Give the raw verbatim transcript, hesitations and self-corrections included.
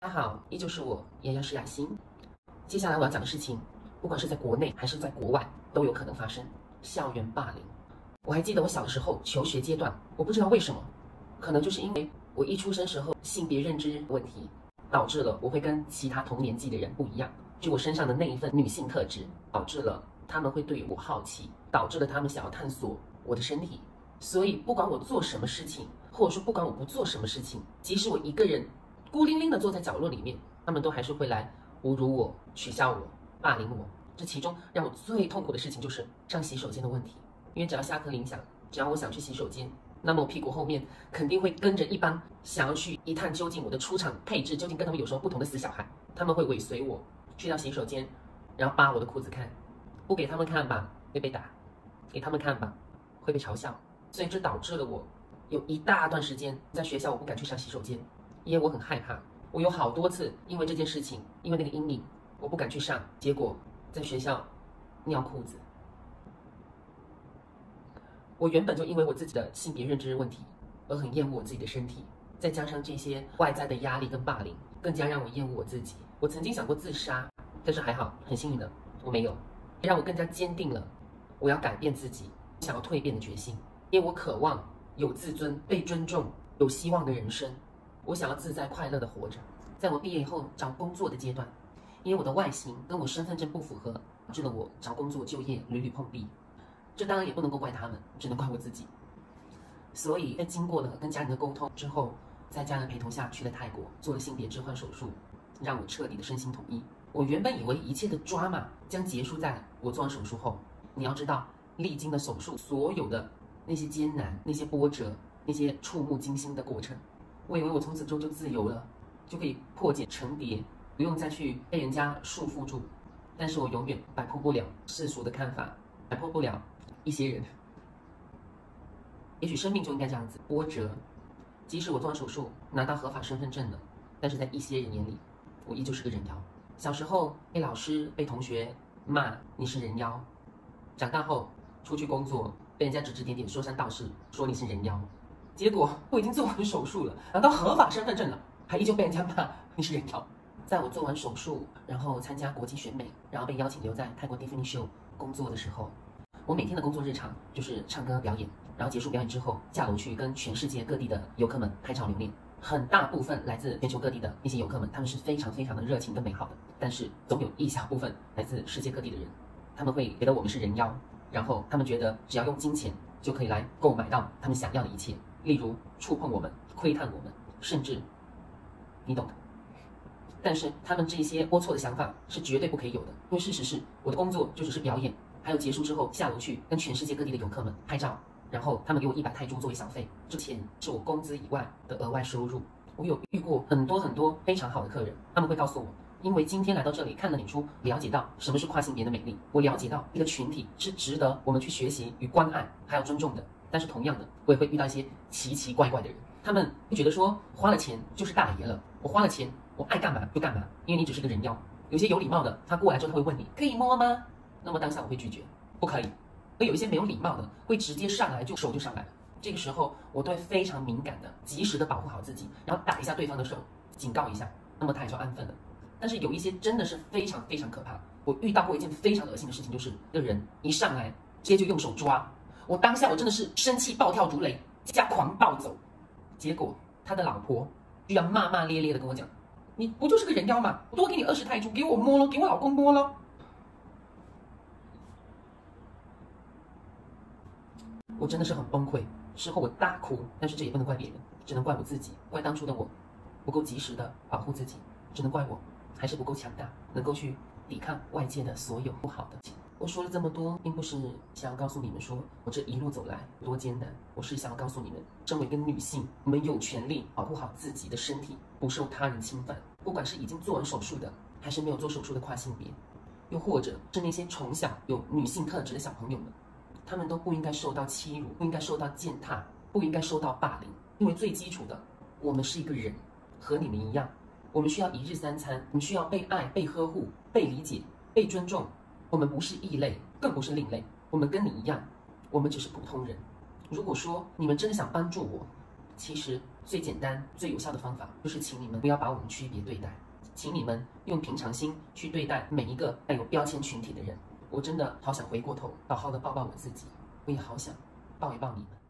大家好，依旧是我妍妍是雅欣。接下来我要讲的事情，不管是在国内还是在国外，都有可能发生校园霸凌。我还记得我小的时候求学阶段，我不知道为什么，可能就是因为我一出生时候性别认知问题，导致了我会跟其他同年纪的人不一样，就我身上的那一份女性特质，导致了他们会对我好奇，导致了他们想要探索我的身体。所以不管我做什么事情，或者说不管我不做什么事情，即使我一个人孤零零的坐在角落里面，他们都还是会来侮辱我、取笑我、霸凌我。这其中让我最痛苦的事情就是上洗手间的问题，因为只要下课铃响，只要我想去洗手间，那么我屁股后面肯定会跟着一帮想要去一探究竟我的出场配置究竟跟他们有什么不同的死小孩，他们会尾随我去到洗手间，然后扒我的裤子看，不给他们看吧会被打，给他们看吧会被嘲笑，所以这导致了我有一大段时间在学校我不敢去上洗手间。因为我很害怕，我有好多次因为这件事情，因为那个阴影，我不敢去上，结果在学校尿裤子。我原本就因为我自己的性别认知问题而很厌恶我自己的身体，再加上这些外在的压力跟霸凌，更加让我厌恶我自己。我曾经想过自杀，但是还好，很幸运的我没有，让我更加坚定了我要改变自己，想要蜕变的决心。因为我渴望有自尊、被尊重、有希望的人生。我想要自在快乐的活着。在我毕业以后找工作的阶段，因为我的外形跟我身份证不符合，导致了我找工作就业屡屡碰壁。这当然也不能够怪他们，只能怪我自己。所以在经过了跟家人的沟通之后，在家人陪同下去了泰国，做了性别置换手术，让我彻底的身心统一。我原本以为一切的drama将结束在我做完手术后。你要知道，历经了手术所有的那些艰难、那些波折、那些触目惊心的过程，我以为我从此之后就自由了，就可以破茧成蝶，不用再去被人家束缚住。但是我永远摆脱不了世俗的看法，摆脱不了一些人。也许生命就应该这样子波折。即使我做完手术拿到合法身份证了，但是在一些人眼里，我依旧是个人妖。小时候被老师、被同学骂你是人妖，长大后出去工作，被人家指指点点、说三道四，说你是人妖。结果我已经做完手术了，拿到合法身份证了，还依旧被人家骂你是人妖。在我做完手术，然后参加国际选美，然后被邀请留在泰国 Tiffany Show 工作的时候，我每天的工作日常就是唱歌表演，然后结束表演之后下楼去跟全世界各地的游客们拍照留念。很大部分来自全球各地的那些游客们，他们是非常非常的热情跟美好的，但是总有一小部分来自世界各地的人，他们会觉得我们是人妖，然后他们觉得只要用金钱就可以来购买到他们想要的一切。例如触碰我们、窥探我们，甚至你懂的。但是他们这些龌龊的想法是绝对不可以有的，因为事实是我的工作就只是表演，还有结束之后下楼去跟全世界各地的游客们拍照，然后他们给我一百泰铢作为小费，这钱是我工资以外的额外收入。我有遇过很多很多非常好的客人，他们会告诉我，因为今天来到这里看了演出，了解到什么是跨性别的美丽，我了解到一个群体是值得我们去学习与关爱还有尊重的。但是同样的，我也会遇到一些奇奇怪怪的人，他们会觉得说花了钱就是大爷了，我花了钱我爱干嘛就干嘛，因为你只是个人妖。有些有礼貌的，他过来之后他会问你可以摸吗？那么当下我会拒绝，不可以。而有一些没有礼貌的，会直接上来就手就上来了。这个时候我都会非常敏感的，及时的保护好自己，然后打一下对方的手，警告一下，那么他也就安分了。但是有一些真的是非常非常可怕。我遇到过一件非常恶心的事情，就是这个人一上来直接就用手抓。我当下我真的是生气暴跳如雷加狂暴走，结果他的老婆居然骂骂咧咧的跟我讲，你不就是个人妖吗？我多给你二十泰铢，给我摸咯，给我老公摸咯。我真的是很崩溃，事后我大哭，但是这也不能怪别人，只能怪我自己，怪当初的我不够及时的保护自己，只能怪我还是不够强大，能够去抵抗外界的所有不好的。我说了这么多，并不是想要告诉你们说我这一路走来多艰难，我是想要告诉你们，身为一个女性，我们有权利保护好自己的身体，不受他人侵犯。不管是已经做完手术的，还是没有做手术的跨性别，又或者是那些从小有女性特质的小朋友们，他们都不应该受到欺辱，不应该受到践踏，不应该受到霸凌。因为最基础的，我们是一个人，和你们一样，我们需要一日三餐，我们需要被爱、被呵护、被理解、被尊重。我们不是异类，更不是另类，我们跟你一样，我们只是普通人。如果说你们真的想帮助我，其实最简单、最有效的方法，就是请你们不要把我们区别对待，请你们用平常心去对待每一个带有标签群体的人。我真的好想回过头，好好的抱抱我自己，我也好想抱一抱你们。